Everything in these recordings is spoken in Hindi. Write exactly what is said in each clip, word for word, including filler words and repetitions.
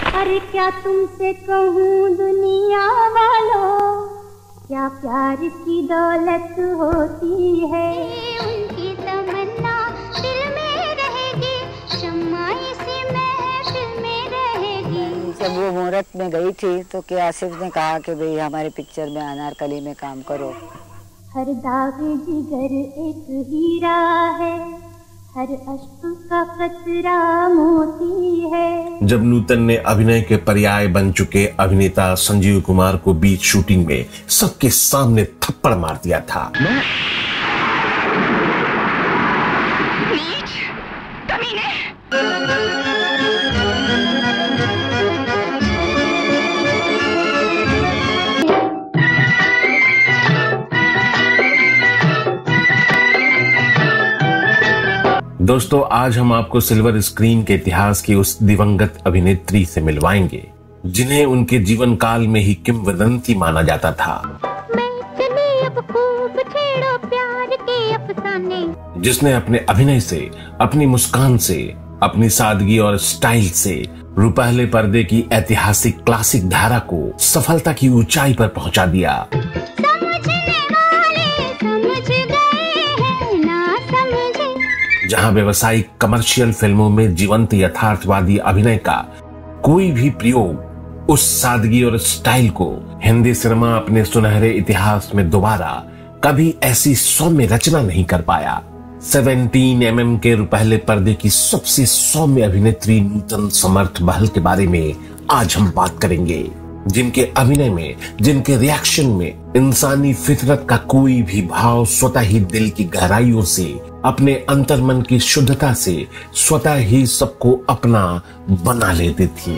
अरे क्या तुमसे कहूँ दुनिया वालों, क्या प्यार की दौलत होती है। उनकी तमन्ना दिल में रहेगी, शम्मा इसी महफिल में रहेगी। जब वो मुहूर्त में गई थी तो क्या आसिफ ने कहा कि भाई हमारे पिक्चर में अनारकली में काम करो। हर दाग जिगर एक हीरा है, हर अश्क का कतरा मोती है। जब नूतन ने अभिनय के पर्याय बन चुके अभिनेता संजीव कुमार को बीच शूटिंग में सबके सामने थप्पड़ मार दिया था। दोस्तों, आज हम आपको सिल्वर स्क्रीन के इतिहास की उस दिवंगत अभिनेत्री से मिलवाएंगे जिन्हें उनके जीवन काल में ही किंवदंती माना जाता था। अब खूब छेड़ो प्यार के अफसाने। जिसने अपने अभिनय से, अपनी मुस्कान से, अपनी सादगी और स्टाइल से रुपहले पर्दे की ऐतिहासिक क्लासिक धारा को सफलता की ऊंचाई पर पहुंचा दिया। जहां व्यवसायिक कमर्शियल फिल्मों में जीवंत यथार्थवादी अभिनय का कोई भी प्रयोग उस सादगी और स्टाइल को हिंदी सिनेमा अपने सुनहरे इतिहास में दोबारा कभी ऐसी सौम्य रचना नहीं कर पाया। सत्रह एम एम के रुपहले पर्दे की सबसे सौम्य अभिनेत्री नूतन समर्थ बहल के बारे में आज हम बात करेंगे, जिनके अभिनय में, जिनके रिएक्शन में इंसानी फितरत का कोई भी भाव स्वतः ही दिल की गहराइयों से, अपने अंतर्मन की शुद्धता से स्वतः ही सबको अपना बना लेती थी।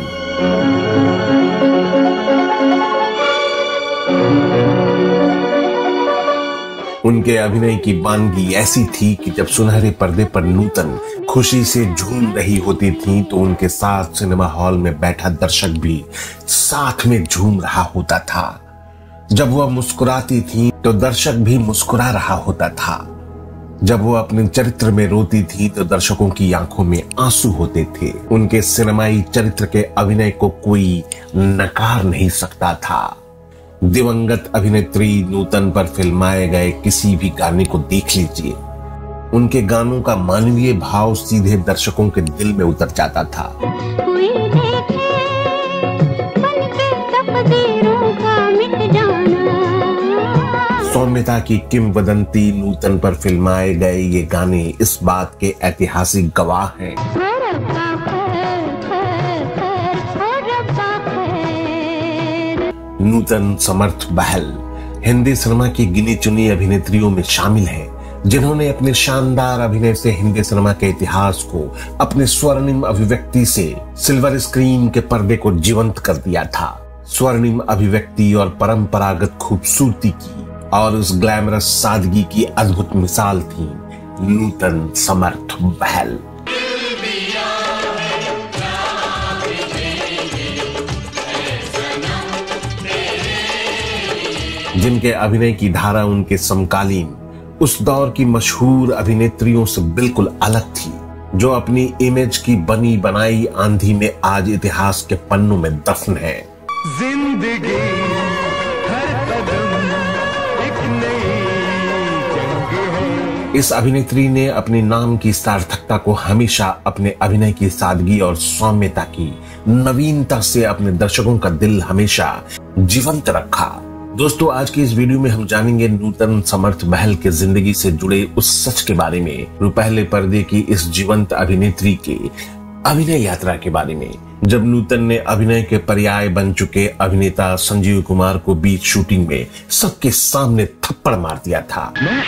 उनके अभिनय की बानगी ऐसी थी कि जब सुनहरे पर्दे पर नूतन खुशी से झूम रही होती थी तो उनके साथ सिनेमा हॉल में बैठा दर्शक भी साथ में झूम रहा होता था। जब वह मुस्कुराती थी तो दर्शक भी मुस्कुरा रहा होता था। जब वो अपने चरित्र में रोती थी तो दर्शकों की आंखों में आंसू होते थे। उनके सिनेमाई चरित्र के अभिनय को कोई नकार नहीं सकता था। दिवंगत अभिनेत्री नूतन पर फिल्माए गए किसी भी गाने को देख लीजिए, उनके गानों का मानवीय भाव सीधे दर्शकों के दिल में उतर जाता था। कोई देखे बनके तकदीरों का मिट जाना। सौम्यता की किंवदंती नूतन पर फिल्माए गए ये गाने इस बात के ऐतिहासिक गवाह हैं। नूतन समर्थ बहल हिंदी सिनेमा की गिनी चुनी अभिनेत्रियों में शामिल हैं, जिन्होंने अपने शानदार अभिनय से हिंदी सिनेमा के इतिहास को अपने स्वर्णिम अभिव्यक्ति से सिल्वर स्क्रीन के पर्दे को जीवंत कर दिया था। स्वर्णिम अभिव्यक्ति और परंपरागत खूबसूरती की और उस ग्लैमरस सादगी की अद्भुत मिसाल थी नूतन समर्थ बहल। जिनके अभिनय की धारा उनके समकालीन उस दौर की मशहूर अभिनेत्रियों से बिल्कुल अलग थी, जो अपनी इमेज की बनी बनाई आंधी में आज इतिहास के पन्नों में दफन है। जिंदगी हर कदम एक नई जंग है। इस अभिनेत्री ने अपने नाम की सार्थकता को हमेशा अपने अभिनय की सादगी और सौम्यता की नवीनता से अपने दर्शकों का दिल हमेशा जीवंत रखा। दोस्तों, आज की इस वीडियो में हम जानेंगे नूतन समर्थ बहल के जिंदगी से जुड़े उस सच के बारे में, रुपहले पर्दे की इस जीवंत अभिनेत्री के अभिनय यात्रा के बारे में, जब नूतन ने अभिनय के पर्याय बन चुके अभिनेता संजीव कुमार को बीच शूटिंग में सबके सामने थप्पड़ मार दिया था।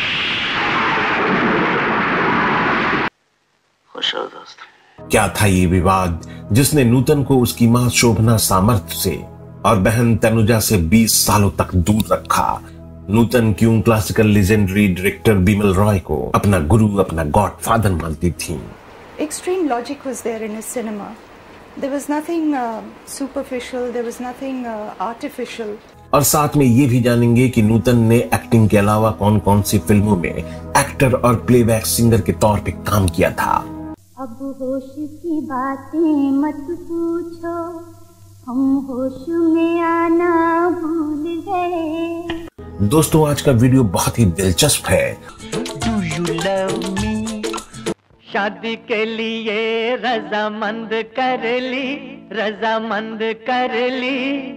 खुश हो दोस्त। क्या था ये विवाद जिसने नूतन को उसकी मां शोभना सामर्थ से और बहन तनुजा से बीस सालों तक दूर रखा? नूतन क्यों classical legendary director Bimal Roy को अपना गुरु, अपना गॉडफादर मानती थी? Extreme logic was there in his cinema. There was nothing uh, superficial, there was nothing uh, artificial. और साथ में ये भी जानेंगे कि नूतन ने एक्टिंग के अलावा कौन कौन सी फिल्मों में एक्टर और प्लेबैक सिंगर के तौर पे काम किया था। अब होश की बातें मत पूछो, हम होश में आना भूल गए। दोस्तों, आज का वीडियो बहुत ही दिलचस्प है। Do you love me? शादी के लिए रजामंद कर ली, रजामंद कर ली।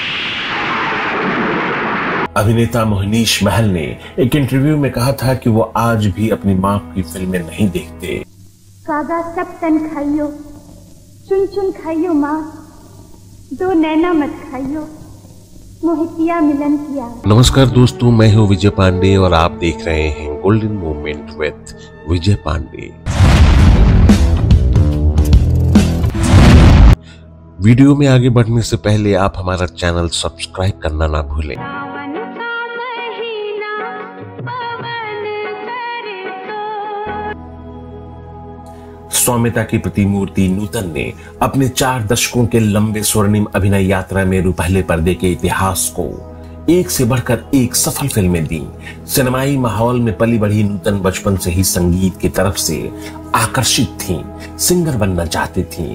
अभिनेता मोहनीश महल ने एक इंटरव्यू में कहा था कि वो आज भी अपनी माँ की फिल्में नहीं देखते। कागा सब तन खाइयो, चुन चुन खाइयो माँ, दो नैना मत खाइयो, मोहितिया मिलन किया। नमस्कार दोस्तों, मैं हूँ विजय पांडे और आप देख रहे हैं golden moment with Vijay Pandey. Video में आगे बढ़ने से पहले आप हमारा चैनल सब्सक्राइब करना ना भूलें। सौम्यता की प्रतिमूर्ति नूतन ने अपने चार दशकों के लंबे स्वर्णिम अभिनय यात्रा में रुपहले पर्दे के इतिहास को एक से बढ़कर एक सफल फिल्में दी। सिनेमाई माहौल में पली बढ़ी नूतन बचपन से ही संगीत की तरफ से आकर्षित थीं, सिंगर बनना चाहती थीं।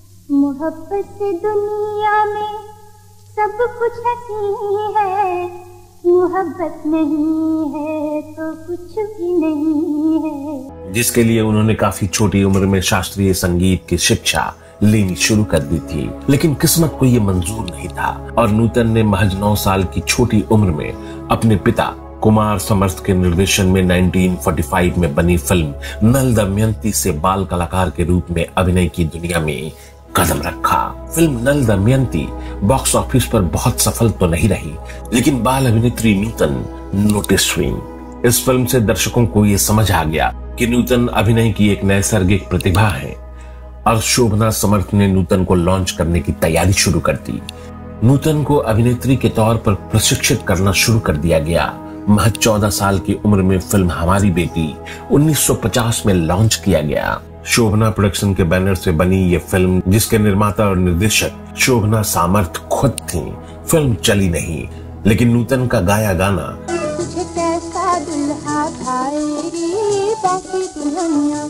मोहब्बत से दुनिया में सब कुछ हसी है, मोहब्बत नहीं है तो कुछ भी नहीं है। जिसके लिए उन्होंने काफी छोटी उम्र में शास्त्रीय संगीत की शिक्षा लेनी शुरू कर दी थी, लेकिन किस्मत को ये मंजूर नहीं था और नूतन ने महज नौ साल की छोटी उम्र में अपने पिता कुमार समर्थ के निर्देशन में उन्नीस सौ पैंतालीस में बनी फिल्म नल दमयंती से बाल कलाकार के रूप में अभिनय की दुनिया में कदम रखा। Film Nal Damayanti box office पर बहुत सफल तो नहीं रही, लेकिन बाल अभिनेत्री नूतन नोटिस हुई। इस फिल्म से दर्शकों को ये समझ आ गया कि नूतन अभिनय की एक नैसर्गिक प्रतिभा है और शोभना समर्थ ने नूतन को लॉन्च करने की तैयारी शुरू कर दी। नूतन को अभिनेत्री के तौर पर प्रशिक्षित करना शुरू कर दिया गया। महज चौदह साल की उम्र में फिल्म हमारी बेटी उन्नीस सौ पचास में लॉन्च किया गया। शोभना प्रोडक्शन के बैनर से बनी ये फिल्म, जिसके निर्माता और निर्देशक शोभना सामर्थ खुद थीं, फिल्म चली नहीं, लेकिन नूतन का गाया गाना तुझे कैसा दुल्हा भाई बाकी दुल्हनिया,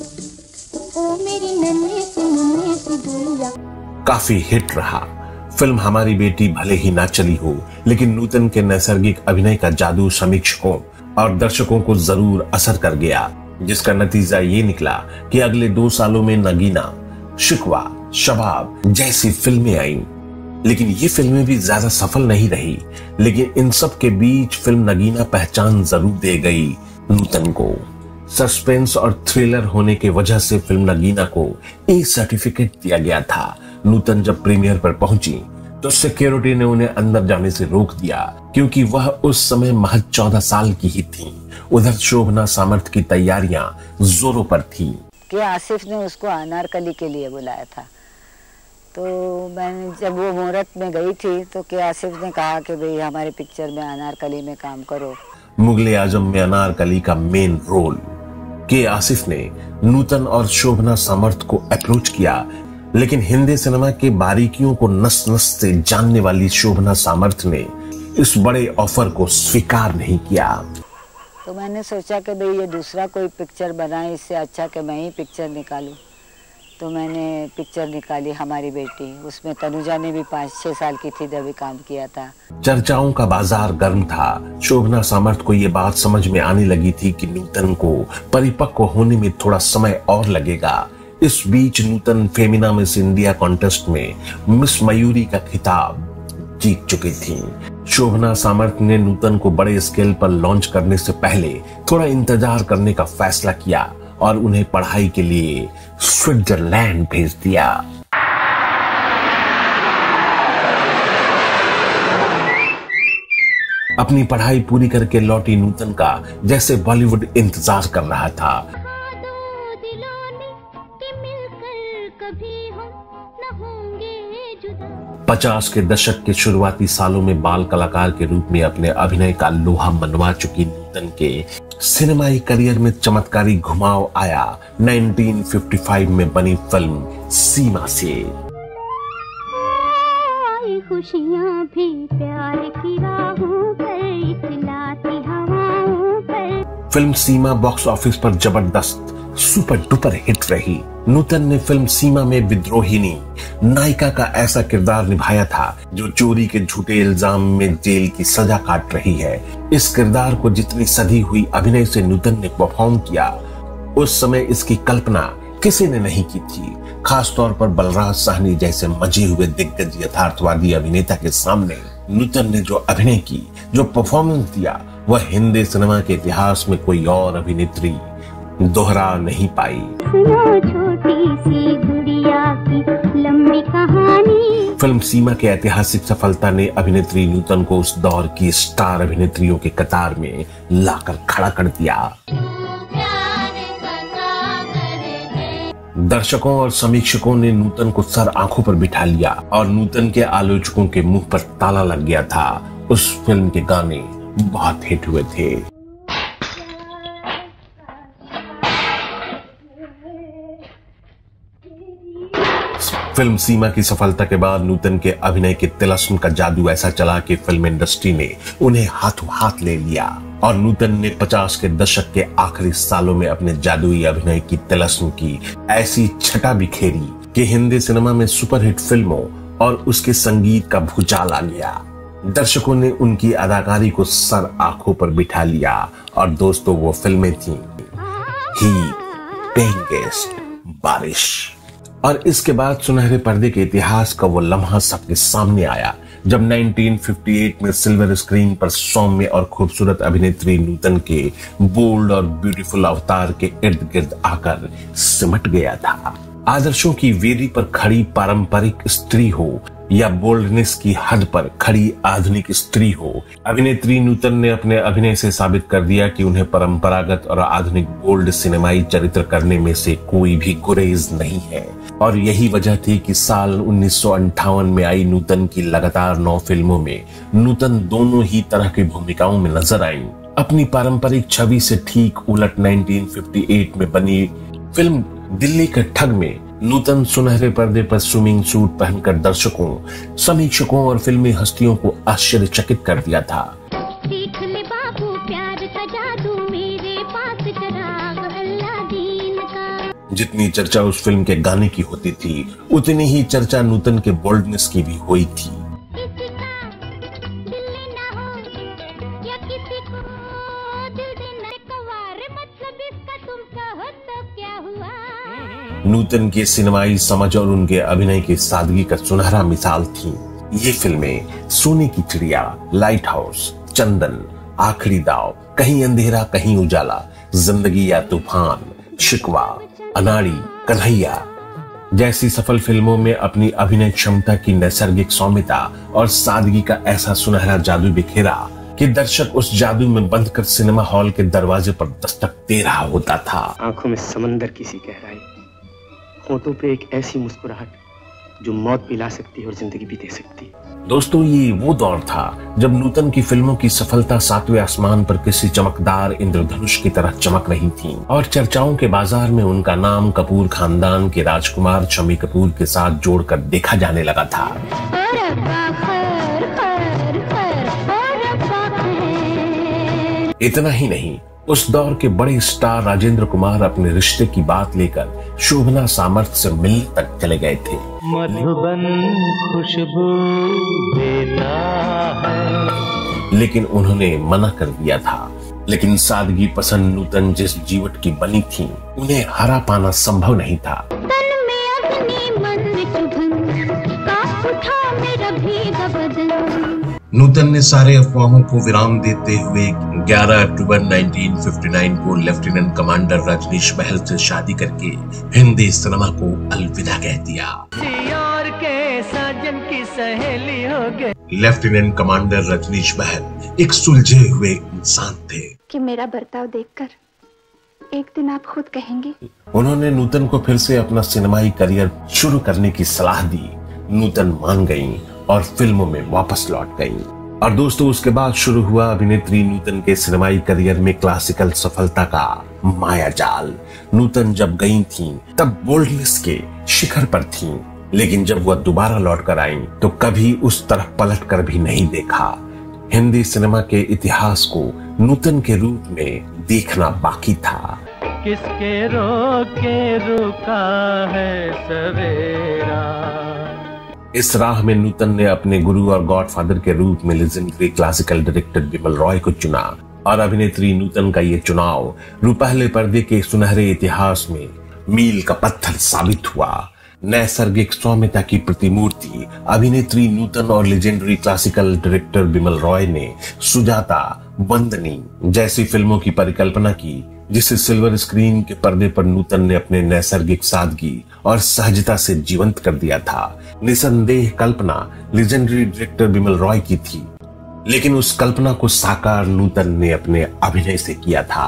ओ मेरी नन्ही सी नन्ही सी दुल्हा काफी हिट रहा। फिल्म हमारी बेटी भले ही ना चली हो, लेकिन नूतन के नैसर्गिक अभिनय का जादू समीक्षकों और दर्शकों को जरूर असर कर गया, जिसका नतीजा ये निकला कि अगले दो सालों में नगीना, शिकवा, शबाब जैसी फिल्में आईं। लेकिन ये फिल्में भी ज्यादा सफल नहीं रही, लेकिन इन सब के बीच फिल्म नगीना पहचान जरूर दे गई नूतन को। सस्पेंस और थ्रिलर होने के वजह से फिल्म नगीना को ए सर्टिफिकेट दिया गया था। नूतन जब प्रीमियर पर पहुंची तो सिक्योरिटी ने उन्हें अंदर जाने से रोक दिया, क्योंकि वह उस समय महज चौदह साल की ही थी। उधर शोभना सामर्थ की तैयारियां जोरों पर थी कि आसिफ ने उसको अनारकली के लिए बुलाया था। तो मैंने जब वो मुहूर्त में गई थी तो कि आसिफ ने कहा कि भाई हमारे पिक्चर में अनारकली में काम करो। मुगले आजम में अनारकली का मेन रोल के आसिफ ने नूतन और शोभना सामर्थ को अप्रोच किया, लेकिन हिंदी सिनेमा के बारीकियों को नस नस से जानने वाली शोभना सामर्थ ने इस बड़े ऑफर को स्वीकार नहीं किया। तो मैंने सोचा कि भाई ये दूसरा कोई पिक्चर बनाए, इससे अच्छा कि मैं ही पिक्चर निकालूं। तो मैंने पिक्चर निकाली हमारी बेटी। उसमें तनुजा ने भी पाँच छह साल की थी जब काम किया था। चर्चाओं का बाजार गर्म था। शोभना सामर्थ को ये बात समझ में आने लगी थी कि नूतन को परिपक्व होने में थोड़ा समय और लगेगा। इस बीच Nutan Femina Miss India contest में मिस मयूरी का खिताब जीत चुकी थी। शोभना सामर्थ ने नूतन को बड़े स्केल पर लॉन्च करने से पहले थोड़ा इंतजार करने का फैसला किया और उन्हें पढ़ाई के लिए स्विट्जरलैंड भेज दिया। अपनी पढ़ाई पूरी करके लौटी नूतन का जैसे बॉलीवुड इंतजार कर रहा था। पचास के दशक के शुरुआती सालों में बाल कलाकार के रूप में अपने अभिनय का लोहा मनवा चुकी नूतन के सिनेमाई करियर में चमत्कारी घुमाव आया उन्नीस सौ पचपन में बनी फिल्म सीमा से। खुशियां भी प्यार की राहों पर इतलाती हवाओं पर। फिल्म सीमा बॉक्स ऑफिस पर जबरदस्त सुपर डुपर हिट रही। नूतन ने फिल्म सीमा में विद्रोहिनी नायिका का ऐसा किरदार निभाया था जो चोरी के झूठे इल्जाम में जेल की सजा काट रही है। इस किरदार को जितनी सधी हुई अभिनय से नूतन ने परफॉर्म किया, उस समय इसकी कल्पना किसी ने नहीं की थी। खासतौर पर बलराज साहनी जैसे मजे हुए दिग्गज यथार्थवादी अभिनेता के सामने नूतन ने जो अभिनय की, जो परफॉर्मेंस दिया, वह हिंदी सिनेमा के इतिहास में कोई और अभिनेत्री दोहरा नहीं पाई। छोटी सी गुड़िया की लंबी कहानी। फिल्म सीमा के ऐतिहासिक सफलता ने अभिनेत्री नूतन को उस दौर की स्टार अभिनेत्रियों के कतार में लाकर खड़ा कर दिया। दर्शकों और समीक्षकों ने नूतन को सर आंखों पर बिठा लिया और नूतन के आलोचकों के मुंह पर ताला लग गया था। उस फिल्म के गाने बहुत हिट हुए थे। फिल्म सीमा की सफलता के बाद नूतन के अभिनय के तिलस्म का जादू ऐसा चला कि फिल्म इंडस्ट्री ने उन्हें हाथों हाथ ले लिया और नूतन ने पचास के दशक के आखिरी सालों में अपने जादुई अभिनय की तिलस्म की ऐसी छटा बिखेरी कि हिंदी सिनेमा में सुपरहिट फिल्मों और उसके संगीत का भूचाल आ गया। दर्शकों ने उनकी अदाकारी को सर आंखों पर बिठा लिया और दोस्तों वो फिल्में थीं हीट, पेइंग गेस्ट, बारिश। और इसके बाद सुनहरे पर्दे के इतिहास का वो लम्हा सबके सामने आया जब उन्नीस सौ अट्ठावन में सिल्वर स्क्रीन पर सौम्य और खूबसूरत अभिनेत्री नूतन के बोल्ड और ब्यूटीफुल अवतार के इर्द गिर्द आकर सिमट गया था। आदर्शों की वेदी पर खड़ी पारंपरिक स्त्री हो या बोल्डनेस की हद पर खड़ी आधुनिक स्त्री हो, अभिनेत्री नूतन ने अपने अभिनय से साबित कर दिया कि उन्हें परंपरागत और आधुनिक बोल्ड सिनेमाई चरित्र करने में से कोई भी गुरेज नहीं है। और यही वजह थी कि साल उन्नीस सौ अंठावन में आई नूतन की लगातार नौ फिल्मों में नूतन दोनों ही तरह की भूमिकाओं में नजर आईं। अपनी पारंपरिक छवि से ठीक उलट उन्नीस सौ अट्ठावन में बनी फिल्म दिल्ली के ठग में नूतन सुनहरे पर्दे पर स्विमिंग सूट पहनकर दर्शकों, समीक्षकों और फिल्मी हस्तियों को आश्चर्यचकित कर दिया था। सीख ले बाबू प्यार का जादू मेरे पास चराग अल्लादीन का। जितनी चर्चा उस फिल्म के गाने की होती थी, उतनी ही चर्चा नूतन के बोल्डनेस की भी हुई थी। नूतन के सिनेमाई समझ और उनके अभिनय की सादगी का सुनहरा मिसाल थी ये फिल्में सोने की चिड़िया, लाइट हाउस, चंदन, आखिरी दाव, कहीं अंधेरा कहीं उजाला, जिंदगी या तूफान, शिकवा, अनाड़ी, कन्हैया जैसी सफल फिल्मों में अपनी अभिनय क्षमता की नैसर्गिक सौम्यता और सादगी का ऐसा सुनहरा जादू बिखेरा कि दर्शक उस जादू में बंद कर सिनेमा हॉल के दरवाजे पर दस्तक दे रहा होता था। आंखों में समंदर की सी गहराई, होठों पे एक ऐसी मुस्कुराहट जो मौत पिला सकती है और जिंदगी भी दे सकती है। दोस्तों, ये वो दौर था जब नूतन की फिल्मों की सफलता सातवें आसमान पर किसी चमकदार इंद्रधनुष की तरह चमक रही थी और चर्चाओं के बाजार में उनका नाम कपूर खानदान के राजकुमार शम्मी कपूर के साथ जोड़कर देखा जाने लगा था। इतना ही नहीं, उस दौर के बड़े स्टार राजेंद्र कुमार अपने रिश्ते की बात लेकर शोभना सामर्थ्य से मिलने तक चले गए थे। मधुबन खुशबू देता है, लेकिन उन्होंने मना कर दिया था। लेकिन सादगी पसंद नूतन जिस जीवट की बनी थी, उन्हें हरा पाना संभव नहीं था। तन में अपनी मन का उठा मेरा भीगा बदन। नूतन ने सारे अफवाहों को विराम देते हुए ग्यारह अक्टूबर उन्नीस सौ उनसठ को लेफ्टिनेंट कमांडर रजनीश महल से शादी करके हिंदी सिनेमा को अलविदा कह दिया। और के साजन की सहेली हो गए। लेफ्टिनेंट कमांडर रजनीश महल एक सुलझे हुए इंसान थे कि मेरा बर्ताव देखकर एक दिन आप खुद कहेंगे। उन्होंने नूतन को फिर से अपना सिनेमाई करियर शुरू करने की सलाह दी। नूतन मान गईं और फिल्मों में वापस लौट गईं। और दोस्तों, उसके बाद शुरू हुआ अभिनेत्री नूतन के सिनेमाई करियर में क्लासिकल सफलता का माया जाल। नूतन जब गईं थीं, तब बोल्डनेस के शिखर पर थीं, लेकिन जब वह दोबारा लौट कर आईं, तो कभी उस तरफ पलट कर भी नहीं देखा। हिंदी सिनेमा के इतिहास को नूतन के रूप में देखना बाकी था। किसके रोके रुका है सवेरा। इस राह में नूतन ने अपने गुरु और गॉडफादर के रूप में legendary classical director Bimal Roy को चुना और अभिनेत्री नूतन का ये चुनाव रूपहले पर्दे के सुनहरे इतिहास में मील का पत्थर साबित हुआ। नैसर्गिक सौम्यता की प्रतिमूर्ति अभिनेत्री नूतन और legendary classical director Bimal Roy ने सुजाता, वंदनी जैसी फिल्मों की परिकल्पना की, जिसे सिल्वर स्क्रीन के पर्दे पर नूतन ने अपने नैसर्गिक सादगी और सहजता से जीवंत कर दिया था। निसंदेह कल्पना लेजेंडरी डायरेक्टर बिमल रॉय की थी, लेकिन उस कल्पना को साकार नूतन ने अपने अभिनय से किया था।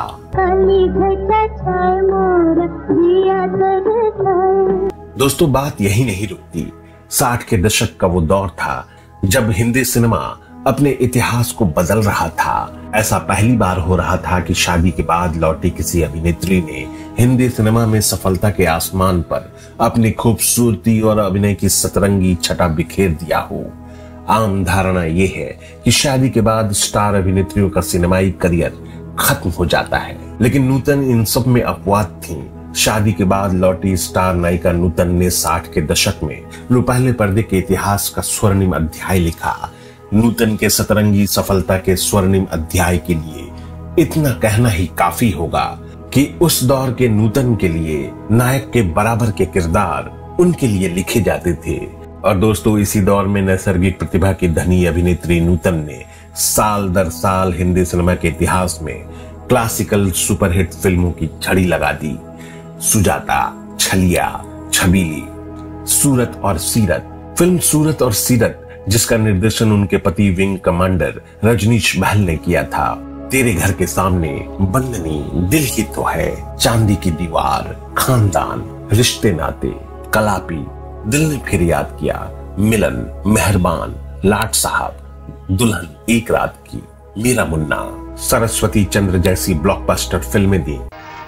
दोस्तों, बात यही नहीं रुकती। साठ के दशक का वो दौर था जब हिंदी सिनेमा अपने इतिहास को बदल रहा था। ऐसा पहली बार हो रहा था कि शादी के बाद लौटी किसी अभिनेत्री ने हिंदी सिनेमा में सफलता के आसमान पर अपनी खूबसूरती और अभिनय की सतरंगी छटा बिखेर दिया हो। आम धारणा यह है कि शादी के बाद स्टार अभिनेत्रियों का सिनेमाई करियर खत्म हो जाता है, लेकिन नूतन इन सब में अपवाद थी। शादी के बाद लौटी स्टार नायिका नूतन ने साठ के दशक में रूपहले पर्दे के इतिहास का स्वर्णिम अध्याय लिखा। नूतन के सतरंगी सफलता के स्वर्णिम अध्याय के लिए इतना कहना ही काफी होगा कि उस दौर के नूतन के लिए नायक के बराबर के किरदार उनके लिए लिखे जाते थे। और दोस्तों, इसी दौर में नैसर्गिक प्रतिभा की धनी अभिनेत्री नूतन ने साल दर साल हिंदी सिनेमा के इतिहास में क्लासिकल सुपरहिट फिल्मों की छड़ी लगा दी। सुजाता, छलिया, छबीली, सूरत और सीरत। फिल्म सूरत और सीरत, जिसका निर्देशन उनके पति विंग कमांडर रजनीश बहल ने किया था। तेरे घर के सामने, बंदनी, दिल ही तो है, चांदी की दीवार, खानदान, रिश्ते नाते, कलापी, दिल ने फिर याद किया, मिलन, मेहरबान, लाट साहब, दुल्हन एक रात की, मेरा मुन्ना, सरस्वती चंद्र जैसी ब्लॉकबस्टर फिल्में दी।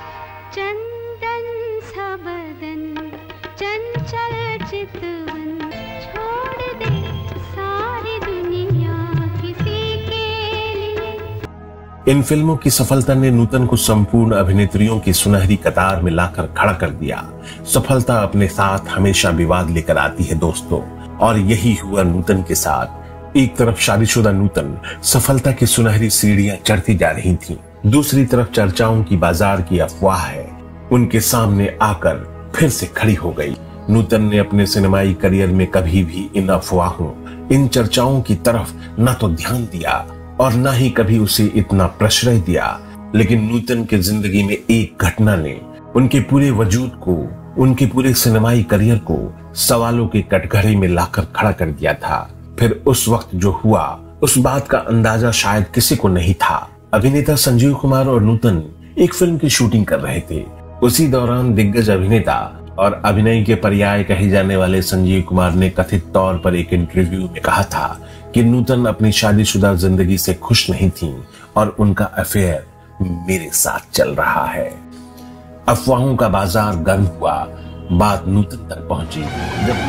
इन फिल्मों की सफलता ने नूतन को संपूर्ण अभिनेत्रियों की सुनहरी कतार में लाकर खड़ा कर दिया। सफलता अपने साथ हमेशा विवाद लेकर आती है दोस्तों, और यही हुआ नूतन के साथ। एक तरफ शादीशुदा नूतन सफलता की सुनहरी सीढ़ियां चढ़ती जा रही थीं, दूसरी तरफ चर्चाओं की बाजार की अफवाह है उनके सामने आकर फिर से खड़ी हो गई। नूतन ने अपने सिनेमाई करियर में कभी भी इन अफवाहों, इन चर्चाओं की तरफ न तो ध्यान दिया और न ही कभी उसे इतना प्रश्रय दिया, लेकिन नूतन के जिंदगी में एक घटना ने उनके पूरे वजूद को, उनके पूरे सिनेमाई करियर को सवालों के कटघरे में लाकर खड़ा कर दिया था। फिर उस वक्त जो हुआ, उस बात का अंदाजा शायद किसी को नहीं था। अभिनेता संजीव कुमार और नूतन एक फिल्म की शूटिंग कर रहे थे। उसी दौरान दिग्गज अभिनेता और अभिनय के पर्याय कहे जाने वाले संजीव कुमार ने कथित तौर पर एक इंटरव्यू में कहा था कि नूतन अपनी शादीशुदा जिंदगी से खुश नहीं थीं और उनका अफेयर मेरे साथ चल रहा है। अफवाहों का बाजार गर्म हुआ, बात नूतन तक पहुंची। जब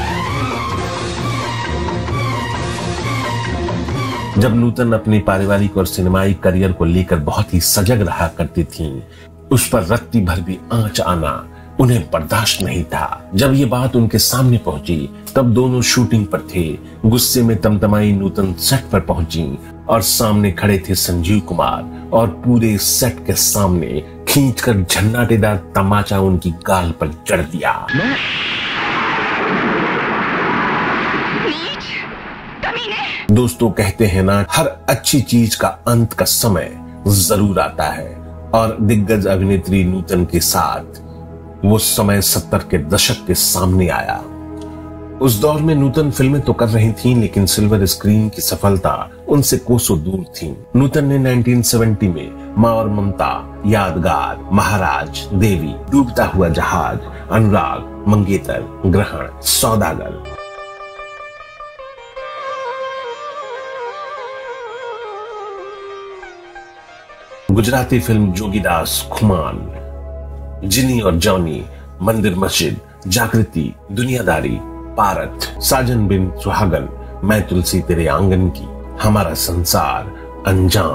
जब नूतन अपने पारिवारिक और सिनेमाई करियर को लेकर बहुत ही सजग रहा करती थीं, उस पर रत्ती भर भी आंच आना उन्हें बर्दाश्त नहीं था। जब ये बात उनके सामने पहुंची, तब दोनों शूटिंग पर थे। गुस्से में तमतमाई नूतन सेट पर पहुंची और सामने खड़े थे संजीव कुमार, और पूरे सेट के सामने खींचकर झन्नाटेदार तमाचा उनकी गाल पर जड़ दिया। दोस्तों, कहते हैं ना, हर अच्छी चीज का अंत का समय जरूर आता है, और दिग्गज अभिनेत्री नूतन के साथ वो समय सत्तर के दशक के सामने आया। उस दौर में नूतन फिल्में तो कर रही थीं, लेकिन सिल्वर स्क्रीन की सफलता उनसे कोसों दूर थी। नूतन ने उन्नीस सौ सत्तर में मां और ममता, यादगार, महाराज, देवी, डूबता हुआ जहाज, अनुराग, मंगेतर, ग्रहण, सौदागर, गुजराती फिल्म जोगीदास, खुमान, जिनी और जॉनी, मंदिर मस्जिद, जागृति, दुनियादारी, पारत, साजन बिन सुहागन, मैं तुलसी तेरे आंगन की, हमारा संसार, अंजाम,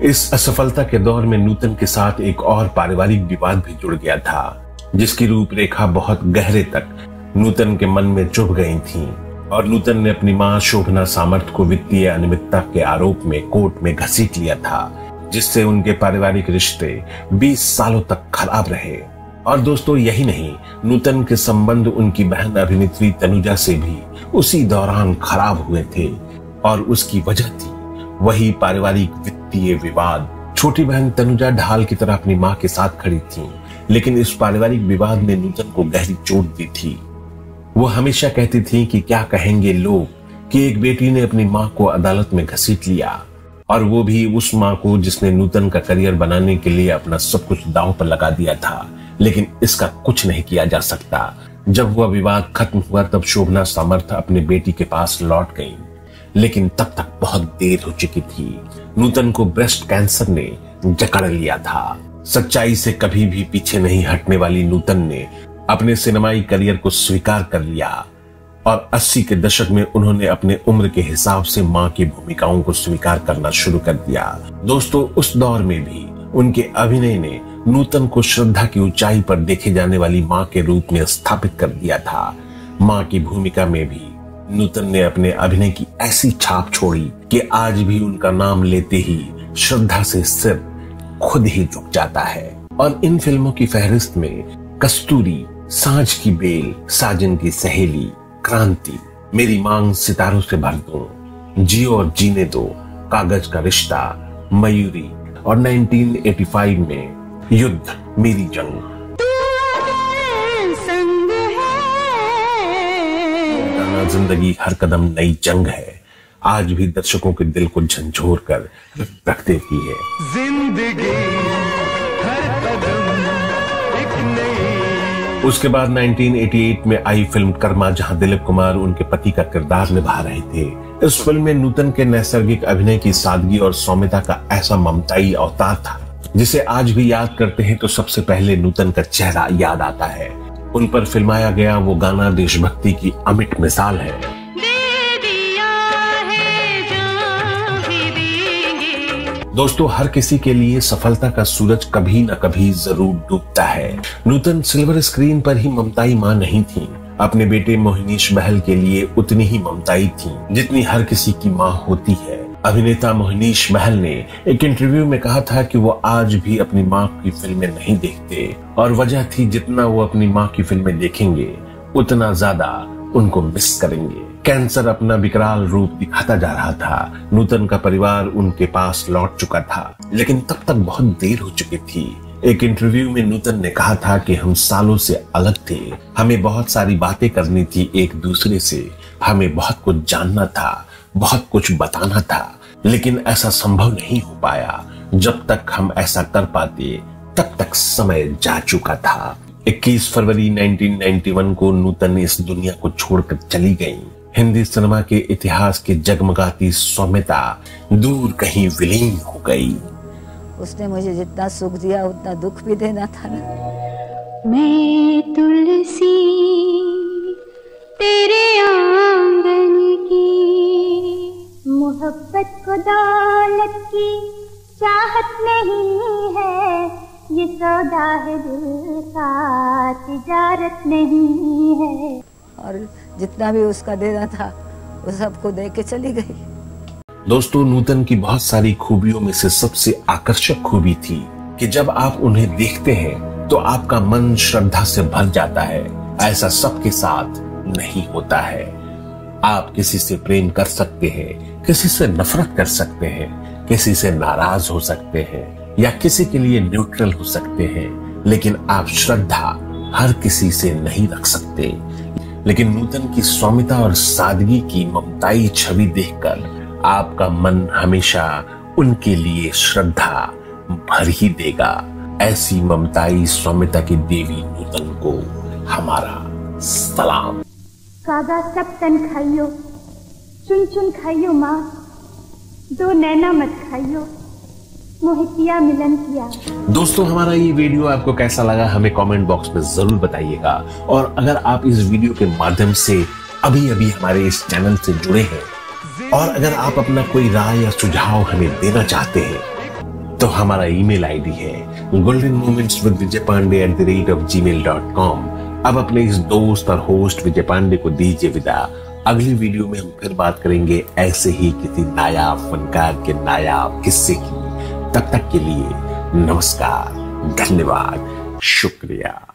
इस असफलता के दौर में नूतन के साथ एक और पारिवारिक विवाद भी जुड़ गया था, जिसकी रूपरेखा बहुत गहरे तक नूतन के मन में चुभ गई थी और नूतन ने अपनी मां शोभना सामर्थ को वित्तीय अनियमितता के आरोप में कोर्ट में घसीट लिया था, जिससे उनके पारिवारिक रिश्ते बीस सालों तक खराब रहे। और दोस्तों यही नहीं, नूतन के संबंध उनकी बहन अभिनेत्री तनुजा से भी उसी दौरान खराब हुए थे और उसकी वजह थी वही पारिवारिक वित्तीय विवाद। छोटी बहन तनुजा ढाल की तरह अपनी मां के साथ खड़ी थी, लेकिन इस पारिवारिक विवाद ने नूतन को गहरी चोट दी थी। वो हमेशा कहती थी कि क्या कहेंगे लोग कि एक बेटी ने अपनी मां को अदालत में घसीट लिया, और वो भी उस मां को जिसने नूतन का करियर बनाने के लिए अपना सब कुछ दांव पर लगा दिया था। लेकिन इसका कुछ नहीं किया जा सकता। जब वह विवाद खत्म हुआ तब शोभना सामर्थ अपने बेटी के पास लौट गई, लेकिन तब तक बहुत देर हो चुकी थी। नूतन को ब्रेस्ट कैंसर ने जकड़ लिया था। सच्चाई से कभी भी पीछे नहीं हटने वाली नूतन ने अपने सिनेमाई करियर को स्वीकार कर लिया और अस्सी के दशक में उन्होंने अपने उम्र के हिसाब से मां की भूमिकाओं को स्वीकार करना शुरू कर दिया। दोस्तों उस दौर में भी उनके अभिनय ने नूतन को श्रद्धा की ऊंचाई पर देखे जाने वाली मां के रूप में स्थापित कर दिया था। मां की भूमिका में भी नूतन ने अपने अभिनय की ऐसी छाप छोड़ी कि आज भी उनका नाम लेते ही श्रद्धा से सिर खुद ही झुक जाता है। और इन फिल्मों की फहरिस्त में कस्तूरी, सांझ की बेल, साजन की सहेली, क्रांति, मेरी मांग सितारों से भर दो, जियो और जीने दो, कागज का रिश्ता, मयूरी और उन्नीस सौ पचासी में युद्ध, मेरी जंग। गाना जिंदगी हर कदम नई जंग है आज भी दर्शकों के दिल को झंझोर कर रख देती है। जिंदगी हर कदम एक नई। उसके बाद उन्नीस सौ अट्ठासी में आई फिल्म कर्मा, जहां दिलीप कुमार उनके पति का किरदार निभा रहे थे। इस फिल्म में नूतन के नैसर्गिक अभिनय की सादगी और सौम्यता का ऐसा ममताई अवतार था जिसे आज भी याद करते हैं तो सबसे पहले नूतन का चेहरा याद आता है। उन पर फिल्माया गया वो गाना देशभक्ति की अमिट मिसाल है। दोस्तों हर किसी के लिए सफलता का सूरज कभी न कभी जरूर डूबता है। नूतन सिल्वर स्क्रीन पर ही ममताई मां नहीं थी, अपने बेटे मोहिनीश बहल के लिए उतनी ही ममताई थी जितनी हर किसी की मां होती है। अभिनेता मोहिनीश बहल ने एक इंटरव्यू में कहा था कि वो आज भी अपनी मां की फिल्में नहीं देखते और वजह थी जितना वो अपनी मां की फिल्में देखेंगे उतना ज्यादा उनको मिस करेंगे। कैंसर अपना विकराल रूप दिखाता जा रहा था। नूतन का परिवार उनके पास लौट चुका था, लेकिन तब तक बहुत देर हो चुकी थी। एक इंटरव्यू में नूतन ने कहा था कि हम सालों से अलग थे, हमें बहुत सारी बातें करनी थी एक दूसरे से, हमें बहुत कुछ जानना था, बहुत कुछ बताना था, लेकिन ऐसा संभव नहीं हो पाया। जब तक हम ऐसा कर पाते तब तक समय जा चुका था। इक्कीस फरवरी उन्नीस सौ इक्यानवे को नूतन इस दुनिया को छोड़कर चली गईं। हिंदी सिनेमा के इतिहास की जगमगाती सौम्यता दूर कहीं विलीन हो गई। उसने मुझे जितना सुख दिया उतना दुख भी देना था ना। मैं तुलसी तेरे आंगन की, मोहब्बत को दौलत की चाहत नहीं है, ये सौदा है दिल का, तिजारत नहीं है। और जितना भी उसका देना था वो सबको दे के चली गई। दोस्तों नूतन की बहुत सारी खूबियों में से सबसे आकर्षक खूबी थी कि जब आप उन्हें देखते हैं तो आपका मन श्रद्धा से भर जाता है। ऐसा सबके साथ नहीं होता है। आप किसी से प्रेम कर सकते हैं, किसी से नफरत कर सकते हैं, किसी से नाराज हो सकते हैं या किसी के लिए न्यूट्रल हो सकते हैं, लेकिन आप श्रद्धा हर किसी से नहीं रख सकते। लेकिन नूतन की सौम्यता और सादगी की ममताई छवि देखकर आपका मन हमेशा उनके लिए श्रद्धा भर ही देगा। ऐसी ममताई सौम्यता की देवी नूतन को हमारा सलाम। कागा सब तन खाइयो, चुन चुन खाइयो माँ, दो नैना मत खाइयो, मोहितिया मिलन किया। दोस्तों हमारा ये वीडियो आपको कैसा लगा हमें कमेंट बॉक्स में जरूर बताइएगा। और अगर आप इस वीडियो के माध्यम से अभी अभी हमारे इस चैनल से जुड़े हैं और अगर आप अपना कोई राय या सुझाव हमें देना चाहते हैं तो हमारा ईमेल आईडी है golden moments with Vijay Pandey at the rate of gmail dot com. अब अपने इस दोस्त और होस्ट विजय पांडे को दीजिए विदा। अगली वीडियो में हम फिर बात करेंगे ऐसे ही किसी नायाब फनकार के नायाब किस्से की। तब तक के लिए नमस्कार, धन्यवाद, शुक्रिया।